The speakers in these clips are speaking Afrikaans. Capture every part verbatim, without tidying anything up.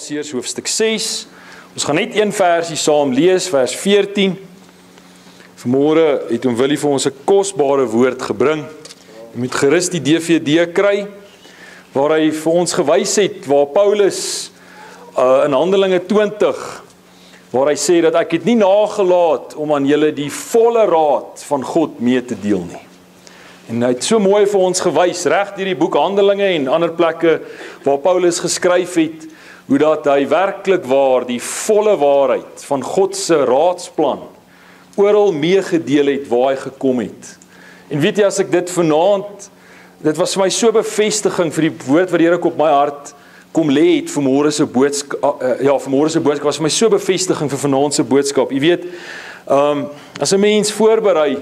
Galasiërs hoofstuk ses. Ons gaan net een versie saam lees, vers veertien. Vanmôre het hom Willie vir ons 'n kosbare woord gebring. Jy moet gerus die D V D kry, waar hy vir ons gewys het, waar Paulus uh, in Handelinge twintig, waar hy sê dat ek het nie nagelaat om aan julle die volle raad van God mee te deel nie. En hy het so mooi vir ons gewys, reg deur die boek Handelinge en ander plekke waar Paulus geskryf het, hoe dat hy werklik waar die volle waarheid van God se raadsplan oral meegedeel het waar hy gekom het. En weet jy, as ek dit vanaand, dit was vir my so bevestiging vir die woord wat die Here op my hart kom lê het vir môre se boodskap, uh, ja, vir môre se boodskap was vir my so bevestiging vir vanaand se boodskap. Jy weet, um, as 'n mens voorberei,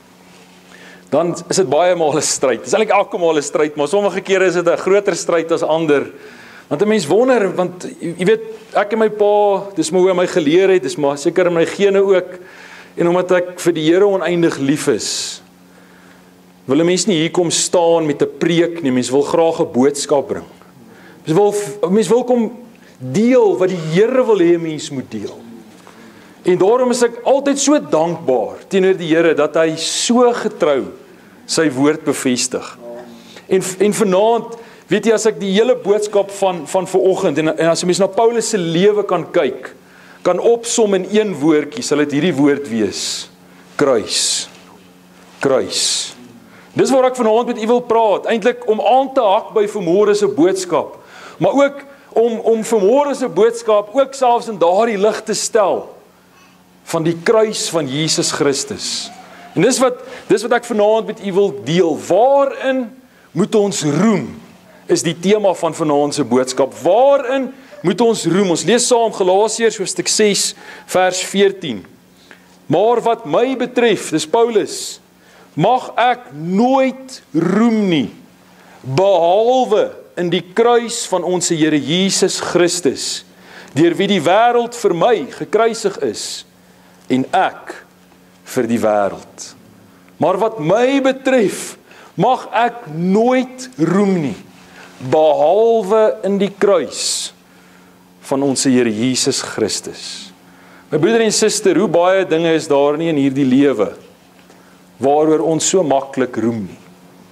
dan is dit baie maal 'n stryd. Dit is eintlik elke maal 'n stryd, maar sommige kere is dit 'n groter stryd as ander. Want 'n mens wonder, want jy weet, ek en my pa, dis maar hoe hy my geleer het, dis maar seker in my gene ook, en omdat ek vir die Here oneindig lief is, wil 'n mens nie hier kom staan met 'n preek nie, mens wil graag 'n boodskap bring. Mens wil, mens wil kom deel wat die Here wil hê mens moet deel. En daarom is ek altyd so dankbaar teenoor die Here dat hy so getrou sy woord bevestig. En, en vanaand, weet jy, as ek die hele boodskap van, van vanoggend, en, en as jy mens na Paulus se lewe kan kyk, kan opsom in een woordjie, sal dit hierdie woord wees: kruis. Kruis. Dis waar ek vanaand met u wil praat, eintlik om aan te hak by vanmôre se boodskap, maar ook om, om vanmôre se boodskap ook selfs in daardie lig te stel van die kruis van Jesus Christus. En dis wat, dis wat ek vanaand met u wil deel. Waarin moet ons roem, is die tema van vanaand se boodskap. Waarin moet ons roem? Ons lees saam Galasiërs hoofstuk ses vers veertien. Maar wat my betref, dis Paulus, mag ek nooit roem nie, behalwe in die kruis van ons Here Jesus Christus, deur wie die wêreld vir my gekruisig is, en ek vir die wêreld. Maar wat my betref, mag ek nooit roem nie, behalwe in die kruis van ons Here Jesus Christus. My broeder en suster, hoe baie dinge is daar nie in hierdie lewe waaroor ons so maklik roem nie.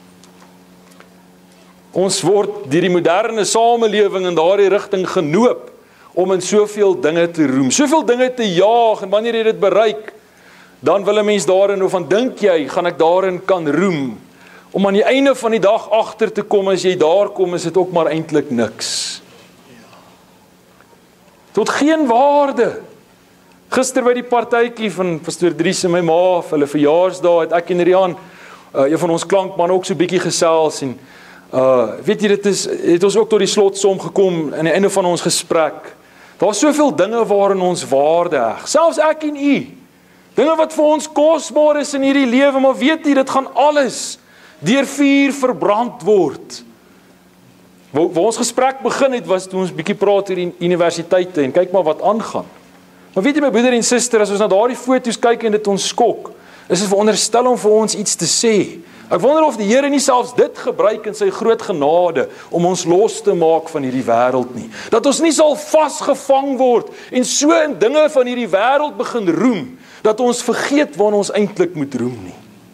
Ons word deur die moderne samelewing in daardie rigting genoop om in soveel dinge te roem, soveel dinge te jaag, en wanneer jy dit bereik, dan wil 'n mens daarin, of van dink jy, gaan ek daarin kan roem, om aan die einde van die dag agter te kom, as jy daar kom, is dit ook maar eintlik niks. Tot geen waarde. Gister by die partytjie van Pastoor Dries en my ma, vir hulle verjaarsdag, het ek en Rian, uh, een van ons klankmanne ook so bietjie gesels, en uh, weet jy, dit is, het ons ook tot die slotsom gekom, aan die einde van ons gesprek. Daar is soveel dinge waarin ons waarde heg, selfs ek en u, dinge wat vir ons kosbaar is in hierdie lewe, maar weet jy, dit gaan alles deur vuur verbrand word. Waar, waar ons gesprek begin het, was toe ons bietjie praat oor die universiteite, en kyk maar wat aangaan. Maar weet jy, my broeder en suster, as ons na daardie foto's kyk en dit ons skok, is dit veronderstel om vir ons iets te sê. Ek wonder of die Here nie selfs dit gebruik in sy groot genade om ons los te maak van hierdie wêreld nie. Dat ons nie sal vasgevang word en so in dinge van hierdie wêreld begin roem, dat ons vergeet waar ons eintlik moet roem nie.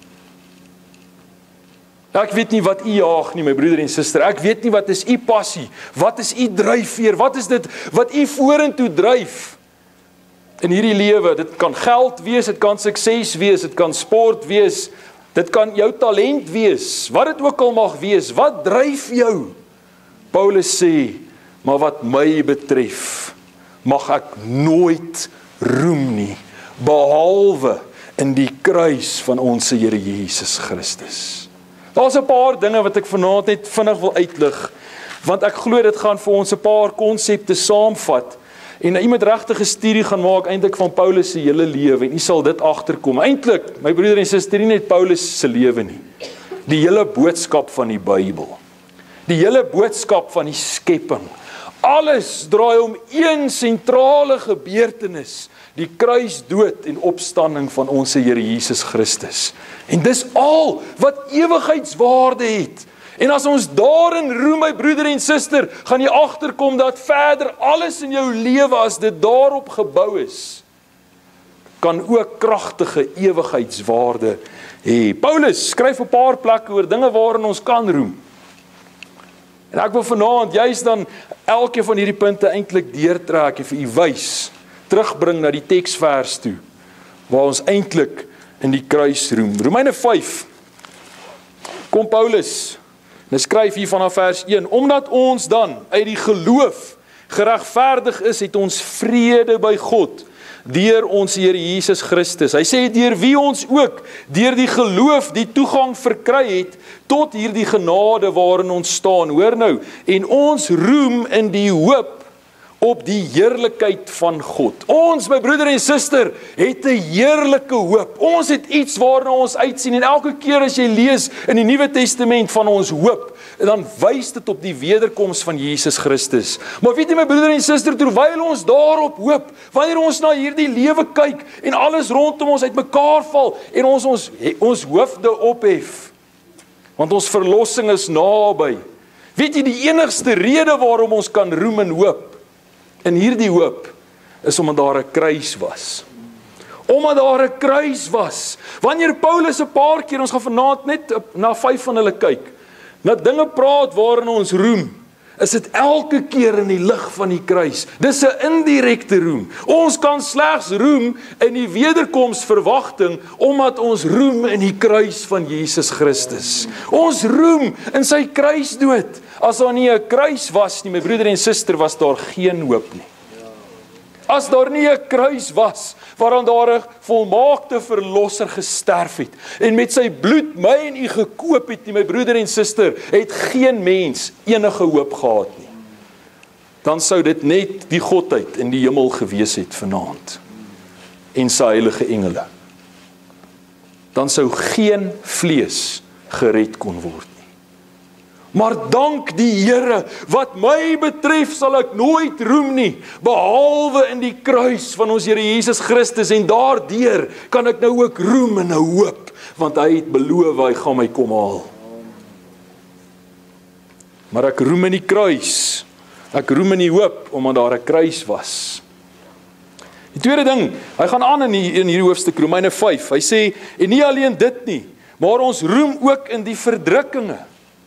Ek weet nie wat u jaag nie, my broeder en suster. Ek weet nie wat is u passie, wat is u dryfveer, wat is dit wat u vorentoe dryf in hierdie lewe. Dit kan geld wees, dit kan sukses wees, dit kan sport wees, dit kan jou talent wees, wat dit ook al mag wees. Wat dryf jou? Paulus sê, maar wat my betref, mag ek nooit roem nie, behalwe in die kruis van ons Here Jesus Christus. Daar's 'n paar dinge wat ek vanaand net vinnig wil uitlig, want ek glo dit gaan vir ons 'n paar konsepte saamvat, en jy moet regtig 'n studie gaan maak eintlik van Paulus se hele lewe, en jy sal dit agterkom. Eintlik, my broeder en suster, nie net Paulus se lewe nie, die hele boodskap van die Bybel, die hele boodskap van die skepping, alles draai om een sentrale gebeurtenis, die kruisdood en opstanding van ons Here Jesus Christus. En dis al wat ewigheidswaarde het. En as ons daarin roem, my broeder en suster, gaan jy agterkom dat verder alles in jou lewe, as dit daarop gebou is, kan ook kragtige ewigheidswaarde hê. Paulus skryf 'n paar plekke oor dinge waarin ons kan roem. En ek wil vanaand juist dan elke van hierdie punte eintlik deurtrek en vir u wys, terugbring na die teksvers toe, waar ons eintlik in die kruis roem. Romeine vyf, kom Paulus, en hy skryf hier vanaf vers een, omdat ons dan uit die geloof geregverdig is, het ons vrede by God, deur ons Here Jesus Christus. Hy sê, deur wie ons ook, deur die geloof, die toegang verkry het, tot hierdie genade waarin ons staan, hoor nou, en ons roem in die hoop, op die heerlikheid van God. Ons, my broeder en suster, het 'n heerlike hoop. Ons het iets waarna ons uitsien, en elke keer as jy lees in die Nuwe Testament van ons hoop, dan wys dit op die wederkoms van Jesus Christus. Maar weet jy, my broeder en suster, terwyl ons daarop hoop, wanneer ons na hierdie lewe kyk, en alles rondom ons uitmekaar val, en ons ons, ons hoofde ophef, want ons verlossing is naby. Weet jy, die enigste rede waarom ons kan roem en hoop, en hierdie hoop, is omdat daar 'n kruis was. Omdat daar 'n kruis was. Wanneer Paulus 'n paar keer, ons gaan vanaand net na vyf van hulle kyk, na dinge praat waarin ons roem, is dit elke keer in die lig van die kruis. Dis 'n indirekte roem. Ons kan slegs roem in die wederkomsverwagting, omdat ons roem in die kruis van Jesus Christus. Ons roem in sy kruisdood. As daar nie 'n kruis was nie, my broeder en suster, was daar geen hoop nie. As daar nie 'n kruis was, waaraan daar 'n volmaakte verlosser gesterf het, en met sy bloed my en u gekoop het nie, my broeder en suster, het geen mens enige hoop gehad nie. Dan sou dit net die godheid in die hemel gewees het vanaand, en sy heilige engele. Dan sou geen vlees gered kon word. Maar dank die Here, wat my betref sal ek nooit roem nie, behalwe in die kruis van ons Here Jesus Christus, en daardeur kan ek nou ook roem en nou hoop, want hy het beloof, hy gaan my kom haal. Maar ek roem in die kruis, ek roem in die hoop, omdat daar 'n kruis was. Die tweede ding, hy gaan aan in, die, in hierdie hoofstuk, Romeine vyf, hy sê, en nie alleen dit nie, maar ons roem ook in die verdrukkinge.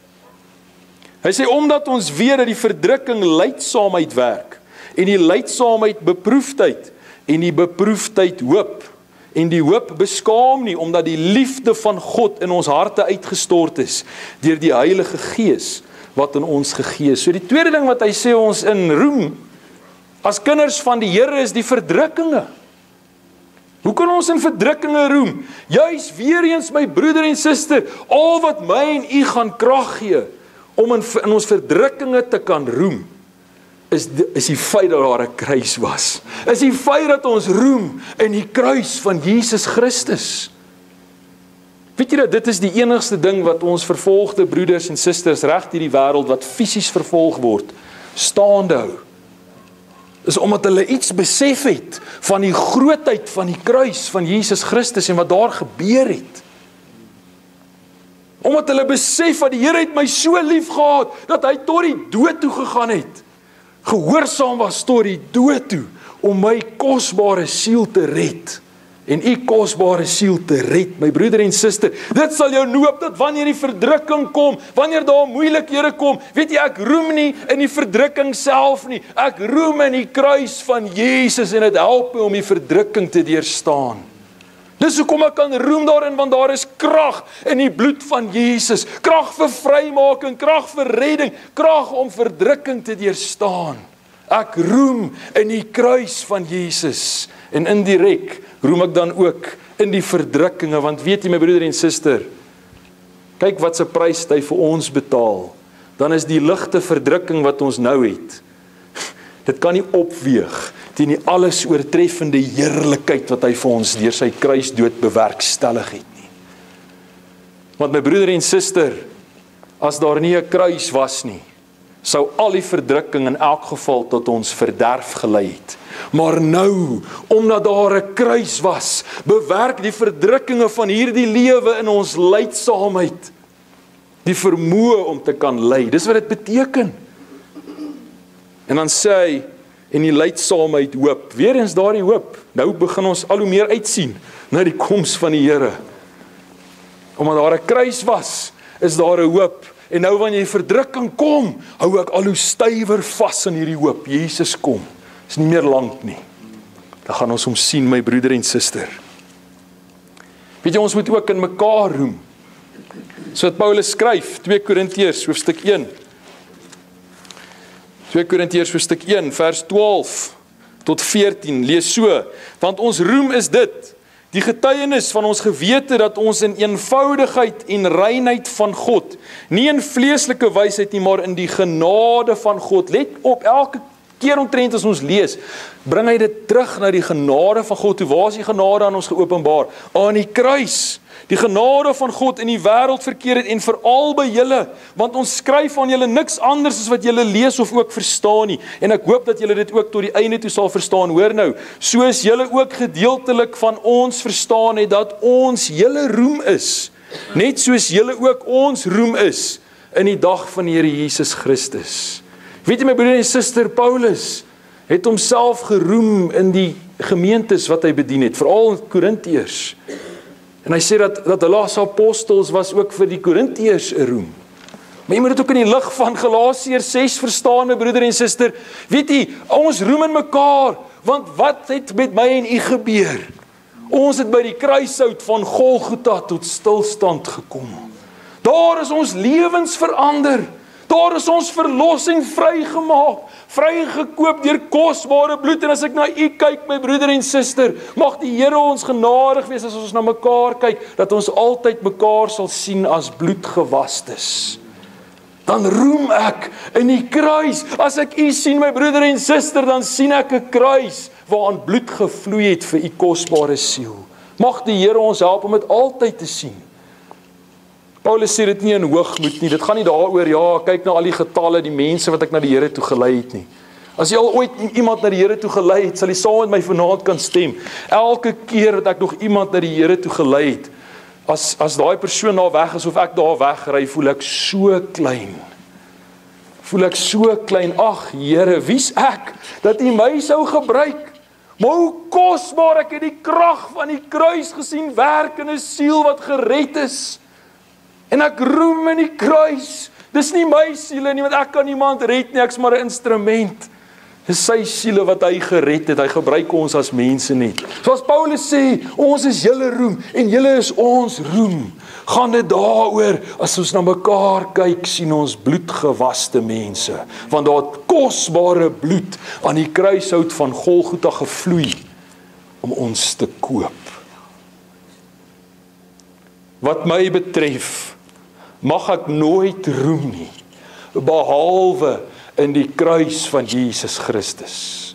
Hy sê, omdat ons weet dat die verdrukking lydsaamheid werk, en die lydsaamheid beproefdheid, en die beproefdheid hoop, en die hoop beskaam nie, omdat die liefde van God in ons harte uitgestort is, deur die Heilige Gees, wat in ons gegee is. So die tweede ding wat hy sê ons in roem, as kinders van die Here, is die verdrukkinge. Hoe kan ons in verdrukkinge roem? Juis weer eens, my broeder en suster, al wat my en u gaan krag gee, om in, in ons verdrukkinge te kan roem, is die, is die feit dat daar 'n kruis was. Is die feit dat ons roem in die kruis van Jesus Christus. Weet jy dat dit is die enigste ding wat ons vervolgde broeders en susters reg hierdie wêreld wat fisies vervolg word, staande hou. Is omdat hulle iets besef het van die grootheid van die kruis van Jesus Christus en wat daar gebeur het. Omdat hulle besef dat die Here het my so lief gehad, dat hy tot die dood toe gegaan het. Gehoorsaam was tot die dood toe, om my kosbare siel te red. En u kosbare siel te red, my broeder en suster. Dit sal jou noop dat wanneer die verdrukking kom, wanneer daar moeilikhede kom, weet jy, ek roem nie in die verdrukking self nie. Ek roem in die kruis van Jesus en dit help my om die verdrukking te deurstaan. Dis hoekom ek kan roem daarin, want daar is krag in die bloed van Jesus. Krag vir vrymaking, krag vir redding, krag om verdrukking te deurstaan. Ek roem in die kruis van Jesus. En indirek roem ek dan ook in die verdrukkinge, want weet jy my broeder en suster, kyk wat se prys hy vir ons betaal. Dan is die ligte verdrukking wat ons nou het, dit kan nie opweeg teen die alles oortreffende heerlikheid wat hy vir ons deur sy kruisdood bewerkstellig het nie. Want my broeder en suster, as daar nie 'n kruis was nie, sou al die verdrukking in elk geval tot ons verderf gelei het. Maar nou, omdat daar 'n kruis was, bewerk die verdrukkinge van hierdie lewe in ons lydsaamheid. die vermoë om te kan ly. Dis wat dit beteken. En dan sê hy, en die lydsaamheid hoop. Weer eens daardie hoop. Nou begin ons al hoe meer uitsien na die koms van die Here. Omdat daar 'n kruis was, is daar 'n hoop. En nou wanneer die verdrukking kom, hou ek al hoe stywer vas in hierdie hoop. Jesus kom. Is nie meer lank nie. Dan gaan ons hom sien, my broeder en suster. Weet jy, ons moet ook in mekaar roem. So wat Paulus skryf, twee Korintiërs hoofstuk een. twee Korintiërs hoofstuk een, vers twaalf tot veertien, lees so, want ons roem is dit, die getuienis van ons gewete dat ons in eenvoudigheid en reinheid van God, nie in vleeslike wysheid nie, maar in die genade van God. Let op, elke keer omtrent as ons lees, bring hy dit terug na die genade van God. Hoe waar is die genade aan ons geopenbaar? Aan die kruis. Die genade van God in die wêreld verkeer het en veral by julle, want ons skryf aan julle niks anders as wat julle lees of ook verstaan nie. En ek hoop dat julle dit ook tot die einde toe sal verstaan. Hoor nou, soos julle ook gedeeltelik van ons verstaan het dat ons julle roem is, net soos julle ook ons roem is in die dag van die Here Jesus Christus. Weet jy my broeder en suster, Paulus het homself geroem in die gemeentes wat hy bedien het, veral in Korintiërs. En hy sê dat, dat hulle as apostels was ook vir die Korintiërs 'n roem. Maar jy moet dit ook in die lig van Galasiërs ses verstaan, my broeder en suster. Weet jy, ons roem in mekaar, want wat het met my en u gebeur? Ons het by die kruishout van Golgotha tot stilstand gekom. Daar is ons lewens verander. Daar is ons verlossing vrygemaak, vrygekoop deur kosbare bloed. En as ek na u kyk, my broeder en suster, mag die Here ons genadig wees as ons na mekaar kyk, dat ons altyd mekaar sal sien as bloedgewastes. Dan roem ek in die kruis. As ek u sien, my broeder en suster, dan sien ek 'n kruis waaraan bloed gevloei het vir u kosbare siel. Mag die Here ons help om dit altyd te sien. Paulus sê dit nie in hoogmoed nie, dit gaan nie daaroor, ja, kyk na al die getalle, die mense wat ek na die Here toe gelei het nie. As jy al ooit iemand na die Here toe gelei het, sal jy saam met my vanaand kan stem. Elke keer dat ek nog iemand na die Here toe gelei het, as, as daai persoon daar weg is, of ek daar wegry, voel ek so klein. Voel ek so klein, ag Here, wie's ek, dat U my sou gebruik? Maar hoe kosbaar, ek het die krag van die kruis gesien, werk in 'n siel wat gered is. En ek roem in die kruis. Dis nie my siele nie, want ek kan niemand red nie, ek's maar 'n instrument. Dis sy siele wat hy gered het, hy gebruik ons as mense net. Soos Paulus sê, ons is julle roem, en julle is ons roem. Gaan dit daaroor, as ons na mekaar kyk, sien ons bloedgewaste mense. Want daar het kosbare bloed aan die kruishout van Golgotha gevloei, om ons te koop. Wat my betref, mag ek nooit roem nie, behalwe in die kruis van Jesus Christus.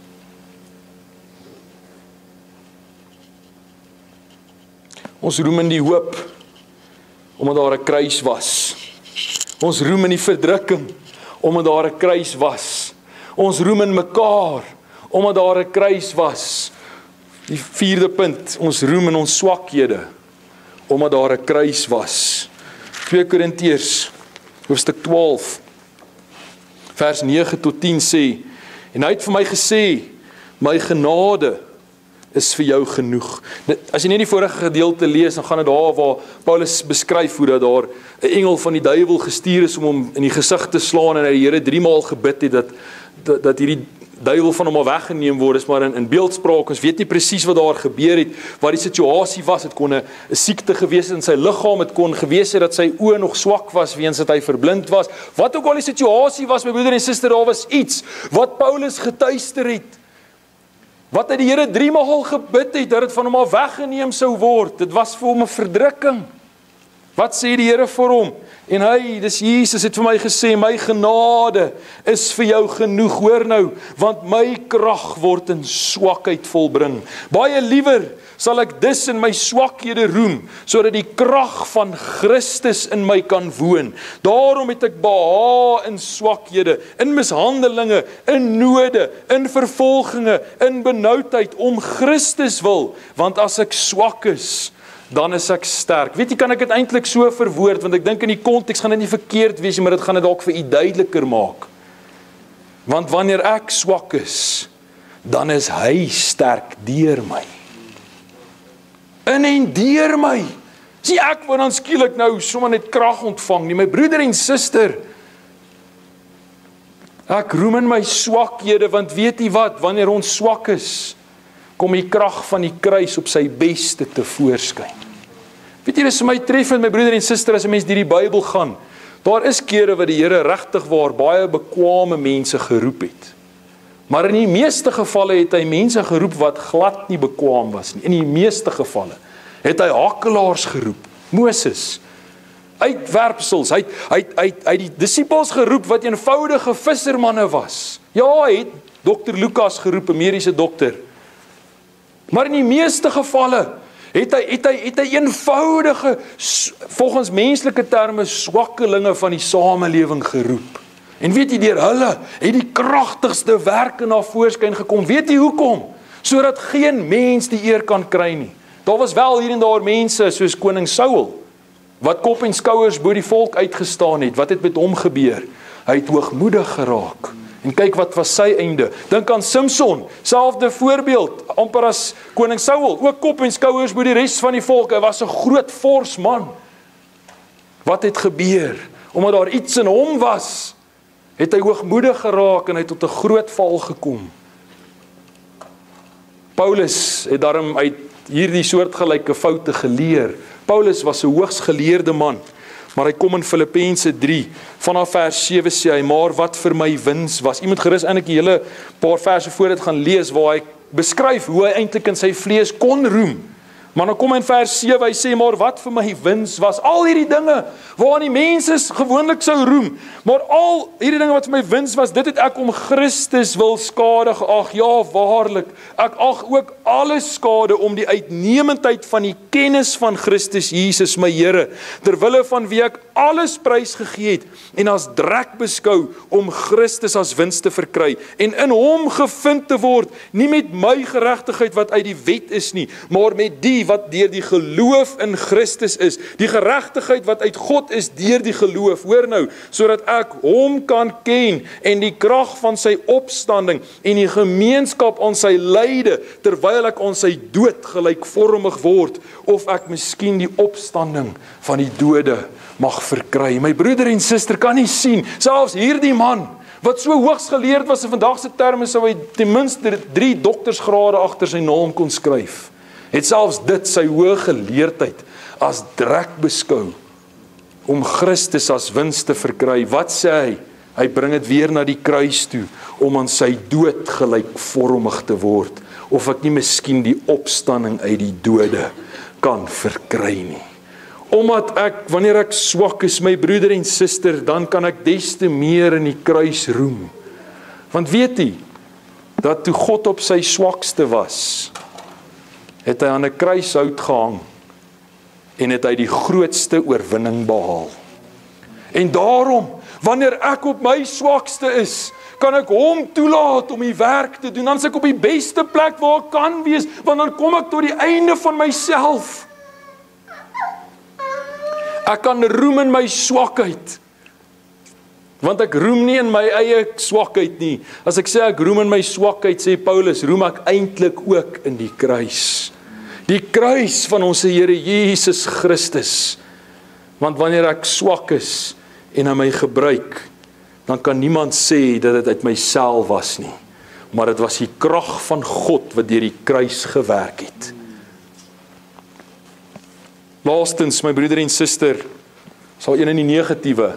Ons roem in die hoop, omdat daar 'n kruis was. Ons roem in die verdrukking, omdat daar 'n kruis was. Ons roem in mekaar, omdat daar 'n kruis was. Die vierde punt, ons roem in ons swakhede, omdat daar 'n kruis was. twee Korintiërs, hoofstuk twaalf, vers nege tot tien sê, en hy het vir my gesê, my genade is vir jou genoeg. As jy net die vorige gedeelte lees, dan gaan dit daar waar Paulus beskryf hoe dat daar 'n engel van die duiwel gestuur is om hom in die gesig te slaan, en hy die Here drie maal gebid het, dat, dat, dat hierdie duiwel van hom al weggeneem word, is maar in, in beeldspraak, ons weet nie presies wat daar gebeur het, wat die situasie was, het kon 'n siekte gewees het in sy liggaam, het kon gewees het dat sy oë nog swak was, weens dat hy verblind was, wat ook al die situasie was, my broeder en suster, daar was iets, wat Paulus getuister het, wat hy die Here drie maal gebid het, dat het van hom al weggeneem sou word, dit was vir hom 'n verdrukking. Wat sê die Here vir hom? En hy, dis Jesus, het vir my gesê, my genade is vir jou genoeg, hoor nou, want my krag word in swakheid volbring. Baie liewer sal ek dus in my swakhede roem, sodat die krag van Christus in my kan woon. Daarom het ek behaag in swakhede, in mishandelinge, in node, in vervolginge, in benoudheid, om Christus wil, want as ek swak is, dan is ek sterk. Weet jy, kan ek dit eintlik so verwoord, want ek dink in die konteks gaan dit nie verkeerd wees, maar dit gaan dit dalk vir u duideliker maak. Want wanneer ek swak is, dan is hy sterk deur my. In en deur my. Sien, ek word dan skielik nou sommer net krag ontvang nie, my broeder en suster. Ek roem in my swakhede, want weet jy wat, wanneer ons swak is, kom die krag van die kruis op sy beste te voorskyn. Weet jy, dis vir my treffend, my broeder en suster, as 'n mens deur die Bybel gaan, daar is kere wat die Here regtig waar baie bekwame mense geroep het. Maar in die meeste gevalle het hy mense geroep wat glad nie bekwaam was nie. In die meeste gevalle het hy hakelaars geroep. Moses, uitwerpsels, hy hy hy hy die disippels geroep wat eenvoudige vissermanne was. Ja, hy het dokter Lukas geroep, 'n mediese dokter. Maar in die meeste gevalle het hy het hy het hy eenvoudige, volgens menslike terme, swakkelinge van die samelewing geroep. En weet jy, deur hulle het die kragtigste werke na voorskyn gekom. Weet jy hoekom? Sodat geen mens die eer kan kry nie. Daar was wel hier en daar mense soos koning Saul, wat kop en skouers bo die volk uitgestaan het. Wat het met hom gebeur? Hy het hoogmoedig geraak. En kyk wat was sy einde. Dink aan Samson, selfde voorbeeld, amper as koning Saul, ook kop en skouers bo die res van die volk. Hy was 'n groot fors man. Wat het gebeur? Omdat daar iets in hom was, het hy hoogmoedig geraak en hy tot 'n groot val gekom. Paulus het daarom uit hierdie soortgelyke foute geleer. Paulus was 'n hoogs geleerde man, maar hy kom in Filippense drie, vanaf vers sewe sê hy, maar wat vir my wins was. Jy moet gerus eintlik die hele paar verse voor dit gaan lees, waar hy beskryf hoe hy eintlik in sy vlees kon roem. Maar dan kom hy in vers sewe, hy sê, maar wat vir my wins was, al hierdie dinge, waaraan die mense gewoonlik sou roem, maar al hierdie dinge wat vir my wins was, dit het ek om Christus wil skade geag. Ja, waarlik, ek ag ook alles skade om die uitnemendheid van die kennis van Christus Jesus, my Here, terwille van wie ek alles prys gegee het, en as drek beskou, om Christus as wins te verkry, en in hom gevind te word, nie met my geregtigheid wat uit die wet is nie, maar met die wat deur die geloof in Christus is, die geregtigheid wat uit God is deur die geloof, hoor nou, sodat ek hom kan ken, en die krag van sy opstanding, en die gemeenskap aan sy lyde, terwyl ek aan sy dood gelykvormig word, of ek miskien die opstanding van die dode mag verkry. My broeder en suster kan nie sien, selfs hierdie man, wat so hoogs geleerd was, in vandag se terme sou hy ten minste drie doktersgrade agter sy naam kon skryf, het selfs dit sy hoë geleerdheid as drek beskou, om Christus as wins te verkry. Wat sê hy? Hy bring dit weer na die kruis toe, om aan sy dood gelykvormig te word, of ek nie miskien die opstanding uit die dode kan verkry nie. Omdat ek, wanneer ek swak is, my broeder en suster, dan kan ek des te meer in die kruis roem. Want weet jy, dat toe God op sy swakste was, het hy aan 'n kruishout gehang, en het hy die grootste oorwinning behaal. En daarom, wanneer ek op my swakste is, kan ek hom toelaat om die werk te doen, dan is ek op die beste plek waar ek kan wees, want dan kom ek tot die einde van myself. Ek kan roem in my swakheid, want ek roem nie in my eie swakheid nie. As ek sê ek roem in my swakheid, sê Paulus, roem ek eintlik ook in die kruis. Die kruis van ons Here Jesus Christus. Want wanneer ek swak is en aan my gebruik, dan kan niemand sê dat dit uit myself was nie, maar dit was die krag van God wat deur die kruis gewerk het. Laastens, my broeder en suster, sal een in die negatiewe,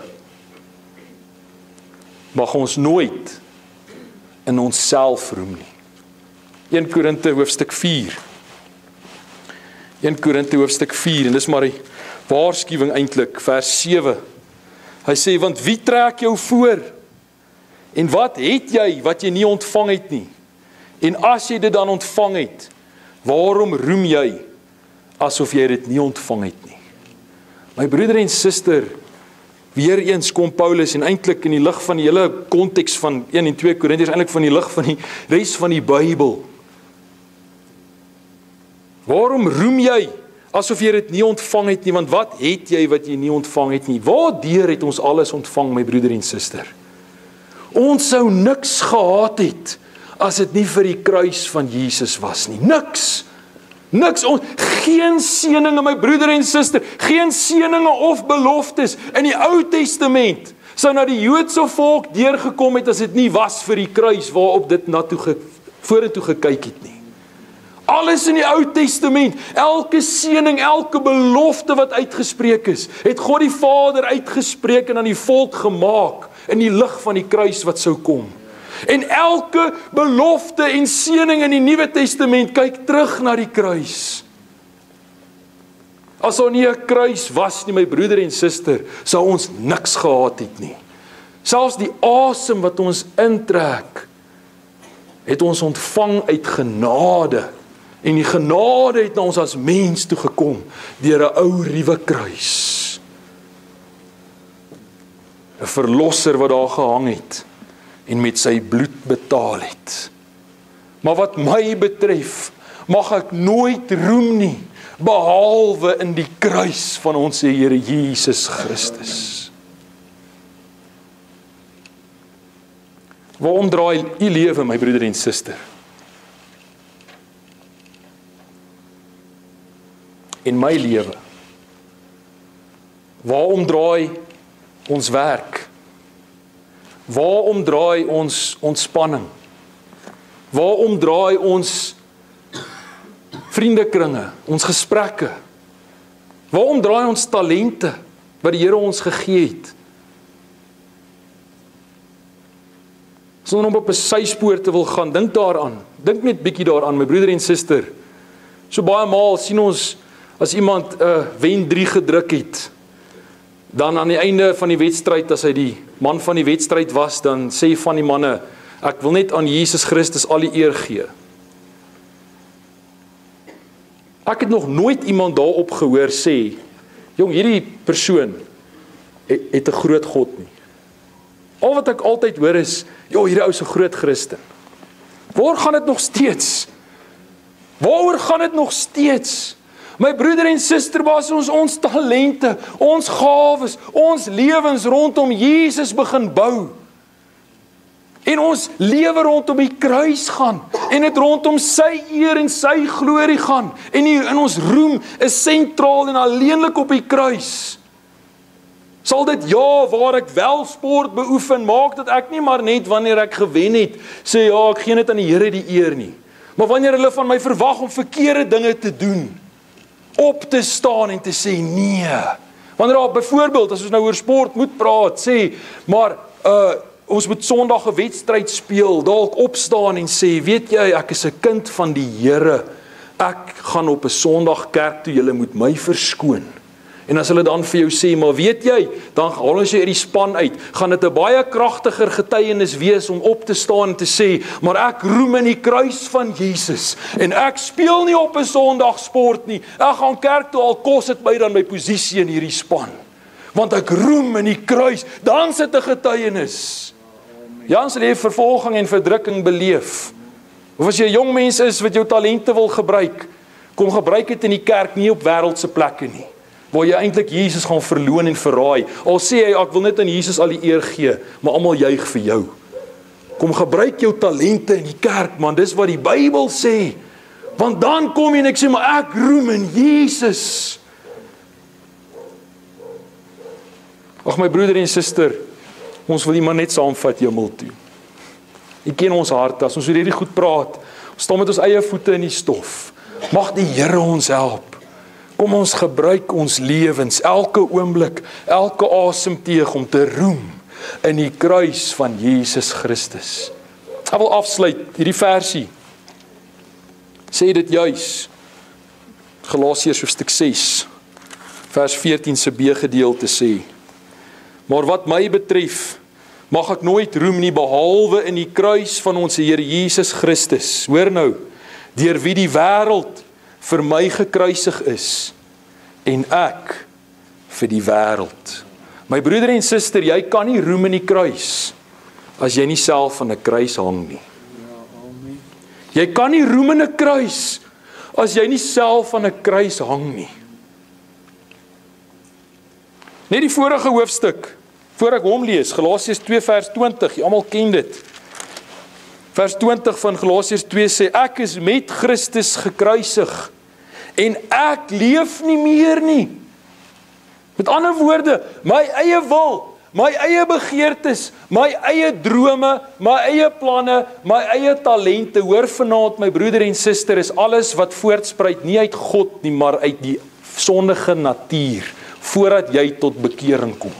mag ons nooit in onsself roem nie. Eerste Korinte hoofstuk vier. Eerste Korinte hoofstuk vier, en dis maar die waarskuwing eintlik, vers sewe. Hy sê, want wie trek jou voor? En wat het jy wat jy nie ontvang het nie? En as jy dit dan ontvang het, waarom roem jy asof jy dit nie ontvang het nie? My broeder en suster, weer eens kom Paulus, en eintlik in die lig van die hele konteks van een en twee Korintiërs, eintlik van die lig van die res van die Bybel. Waarom roem jy asof jy dit nie ontvang het nie, want wat het jy wat jy nie ontvang het nie? Waardeur het ons alles ontvang, my broeder en suster? Ons sou niks gehad het, as dit nie vir die kruis van Jesus was nie. Niks. Niks, on, geen seëninge, my broeder en suster, geen seëninge of beloftes in die Ou Testament sou na die Joodse volk deurgekom het as dit nie was vir die kruis waarop dit na toe ge, vorentoe gekyk het nie. Alles in die Ou Testament, elke seëning, elke belofte wat uitgespreek is, het God die Vader uitgespreek en aan die volk gemaak in die lig van die kruis wat sou kom. En elke belofte en seëning in die Nuwe Testament kyk terug na die kruis. As daar nie 'n kruis was nie, my broeder en suster, sou ons niks gehad het nie. Selfs die asem wat ons intrek, het ons ontvang uit genade. En die genade het na ons as mens toe gekom, deur 'n ou ruwe kruis. 'n Verlosser wat daar gehang het, en met sy bloed betaal het. Maar wat my betref, mag ek nooit roem nie, behalwe in die kruis van ons Here Jesus Christus. Waarom draai u lewe, my broeder en suster? En my lewe? Waarom draai ons werk? Waarom draai ons ontspanning? Waarom draai ons vriendekringe, ons gesprekke? Waarom draai ons talente wat die Here ons gegee het? Sonder om op 'n syspoor te wil gaan, dink daaraan. Dink net bietjie daaraan, my broeder en suster. So baie maal sien ons as iemand 'n uh, wen drie gedruk het, dan aan die einde van die wedstryd, as hy die man van die wedstryd was, dan sê van die manne, ek wil net aan Jesus Christus al die eer gee. Ek het nog nooit iemand daarop gehoor sê, jong, hierdie persoon het, het 'n groot God nie. Al wat ek altyd hoor is, joh, hierdie ou is 'n groot Christen. Waar gaan dit nog steeds? Waaroor gaan dit nog steeds? My broeder en suster, was ons ons talente, ons gawes, ons lewens rondom Jesus begin bou. En ons lewe rondom die kruis gaan, en het rondom sy eer en sy glorie gaan, en die, in ons roem is sentraal en alleenlik op die kruis. Sal dit, ja, waar ek wel sport beoefen, maak dat ek nie maar net wanneer ek gewen het, sê ja, ek gee net aan die Here die eer nie. Maar wanneer hulle van my verwag om verkeerde dinge te doen, op te staan en te sê nee. Wanneer daar byvoorbeeld, as ons nou oor sport moet praat, sê, maar uh, ons moet Sondag 'n wedstryd speel, dalk opstaan en sê, weet jy, ek is 'n kind van die Here, ek gaan op 'n Sondag kerk toe, julle moet my verskoon. En as hulle dan vir jou sê, maar weet jy, dan haal ons jy uit die span uit, gaan dit 'n baie kragtiger getuienis wees om op te staan en te sê, maar ek roem in die kruis van Jesus, en ek speel nie op 'n Sondag sport nie, ek gaan kerk toe, al kos dit my dan my posisie in hierdie span, want ek roem in die kruis, dan sit 'n getuienis. Jan sal jy vervolging en verdrukking beleef, of as jy 'n jong mens is wat jou talente wil gebruik, kom gebruik dit in die kerk, nie op wêreldse plekke nie, waar jy eintlik Jesus gaan verloon en verraai. Al sê hy, ek wil net aan Jesus al die eer gee, maar almal juig vir jou. Kom gebruik jou talente in die kerk, man, dis wat die Bybel sê. Want dan kom jy en ek sê, maar ek roem in Jesus. Ag my broeder en suster, ons wil iemand net saamvat hemel toe. Jy ken ons harte, as ons oor hierdie goed praat, ons staan met ons eie voete in die stof. Mag die Here ons help. Kom ons gebruik ons lewens, elke oomblik, elke asemteug om te roem in die kruis van Jesus Christus. Ek wil afsluit hierdie versie. Sê dit juis. Galasiërs hoofstuk ses, vers veertien se B gedeelte sê, maar wat my betref, mag ek nooit roem nie, behalwe in die kruis van ons Here Jesus Christus. Hoor nou, deur wie die wêreld vir my gekruisig is, en ek vir die wêreld. My broeder en suster, jy kan nie roem in die kruis, as jy nie self aan 'n kruis hang nie. Jy kan nie roem in 'n kruis, as jy nie self aan 'n kruis hang nie. Net die vorige hoofstuk, voor ek hom lees, Galasiërs twee vers twintig, jy almal ken dit. Vers twintig van Galasiërs twee sê, ek is met Christus gekruisig, en ek leef nie meer nie. Met ander woorde, my eie wil, my eie begeertes, my eie drome, my eie planne, my eie talente, hoor vanaand my broeder en suster, is alles wat voortspruit nie uit God nie, maar uit die sondige natuur, voordat jy tot bekering kom.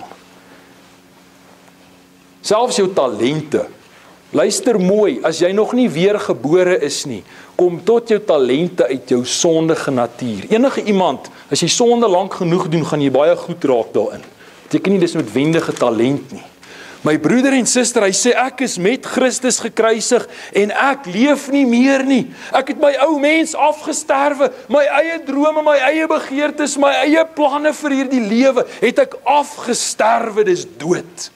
Selfs jou talente, luister mooi, as jy nog nie weergebore is nie, kom tot jou talente uit jou sondige natuur. Enige iemand, as jy sonde lank genoeg doen, gaan jy baie goed raak daarin. Beteken nie dis noodwendige talent nie. My broeder en suster, hy sê, ek is met Christus gekruisig, en ek leef nie meer nie. Ek het my ou mens afgesterwe, my eie drome, my eie begeertes, my eie planne vir hierdie lewe, het ek afgesterwe, dis dood.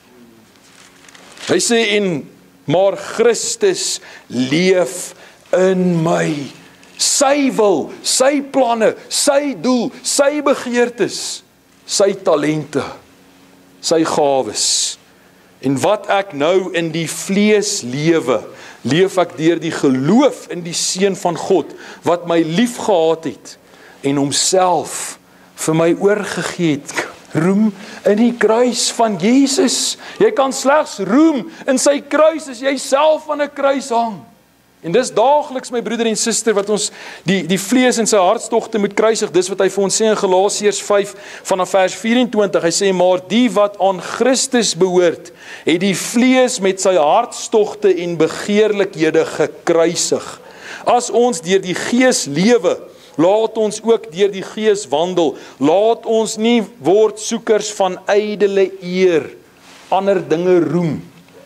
Hy sê, en maar Christus leef in my. Sy wil, sy planne, sy doel, sy begeertes, sy talente, sy gawes. En wat ek nou in die vlees lewe, leef ek deur die geloof in die Seun van God, wat my lief gehad het, en homself vir my oorgegee het. Roem in die kruis van Jesus. Jy kan slegs roem in sy kruis, as jy self aan 'n kruis hang. En dis daagliks, my broeder en suster, wat ons die, die vlees en sy hartstogte moet kruisig. Dis wat hy vir ons sê in Galasiërs vyf, vanaf vers vyf-en-twintig. Hy sê, maar die wat aan Christus behoort, het die vlees met sy hartstogte en begeerlikhede gekruisig. As ons deur die Gees lewe, laat ons ook deur die Gees wandel. Laat ons nie word soekers van ydelle eer, ander dinge roem,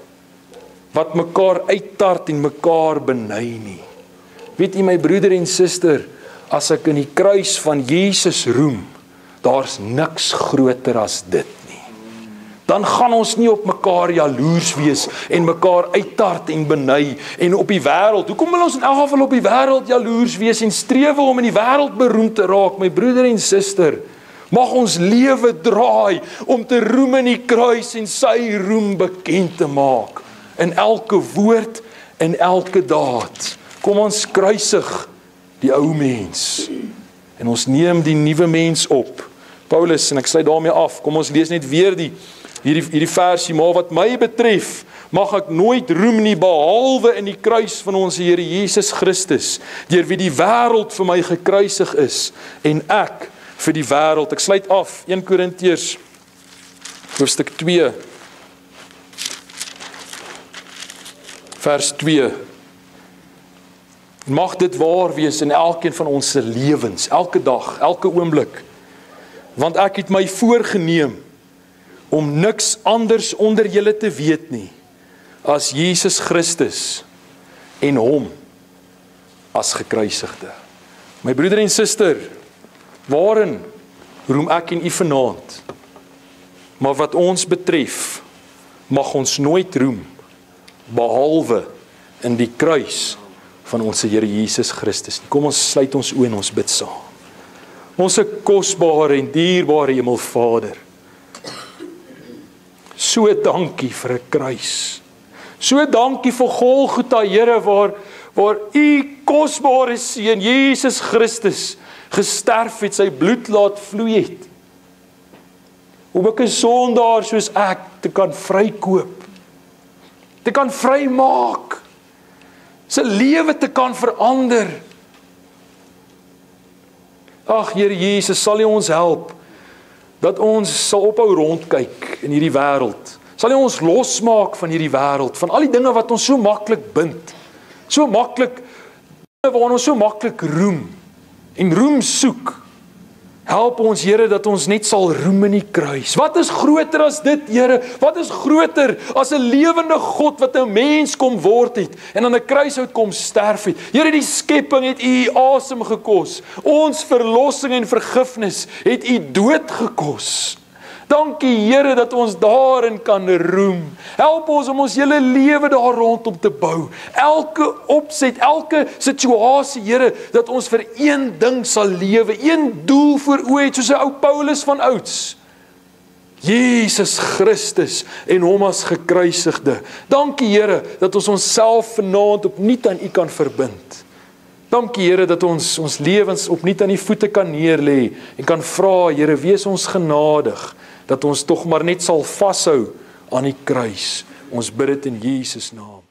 wat mekaar uittart en mekaar beny nie. Weet jy, my broeder en suster, as ek in die kruis van Jesus roem, daar's niks groter as dit nie. Dan gaan ons nie op mekaar jaloers wees en mekaar uittart en beny en op die wêreld. Hoekom wil ons in elk geval op die wêreld jaloers wees en streef om in die wêreld beroemd te raak, my broeder en suster? Mag ons lewe draai om te roem in die kruis en sy roem bekend te maak. In elke woord, in elke daad. Kom ons kruisig die ou mens. En ons neem die nuwe mens op. Paulus, en ek sluit daarmee af, kom ons lees net weer die hierdie, hierdie versie, maar wat my betref, mag ek nooit roem nie, behalwe in die kruis van ons Here Jesus Christus, deur wie die wêreld vir my gekruisig is, en ek vir die wêreld. Ek sluit af, Eerste Korintiërs, hoofstuk twee, vers twee. Mag dit waar wees in elkeen van ons se lewens, elke dag, elke oomblik. Want ek het my voorgeneem om niks anders onder julle te weet nie, as Jesus Christus en hom as gekruisigde. My broeder en suster, waarin roem ek en u vanaand? Maar wat ons betref, mag ons nooit roem, behalwe in die kruis van ons Here Jesus Christus. Kom ons sluit ons oë en ons bid saam. Ons kosbare en dierbare Hemelvader, so dankie vir 'n kruis. So dankie vir Golgotha, Here, waar waar u kosbare seun Jesus Christus gesterf het, sy bloed laat vloei het, om 'n sondaar soos ek te kan vrykoop, te kan vrymaak, sy lewe te kan verander. Ag Here Jesus, sal U ons help dat ons sal ophou rondkyk in hierdie wêreld. Sal U ons losmaak van hierdie wêreld, van al die dinge wat ons so maklik bind, so maklik, waar ons so maklik roem en roem soek. Help ons, Here, dat ons net sal roem in die kruis. Wat is groter as dit, Here? Wat is groter as 'n lewende God wat 'n mens kom word het en aan 'n kruishout kom sterf het? Here, die skepping het U asem gekos. Ons verlossing en vergifnis het U dood gekos. Dankie, Here, dat ons daarin kan roem. Help ons om ons hele lewe daar rondom te bou. Elke opset, elke situasie, Here, dat ons vir een ding sal lewe, een doel voor oë het, soos 'n ou Paulus van ouds. Jesus Christus en hom as gekruisigde. Dankie Here dat ons onsself vanaand opnuut aan U kan verbind. Dankie Here dat ons ons lewens opnuut aan U voete kan neerlê en kan vra, Here, wees ons genadig dat ons tog maar net sal vashou aan die kruis. Ons bid dit in Jesus naam.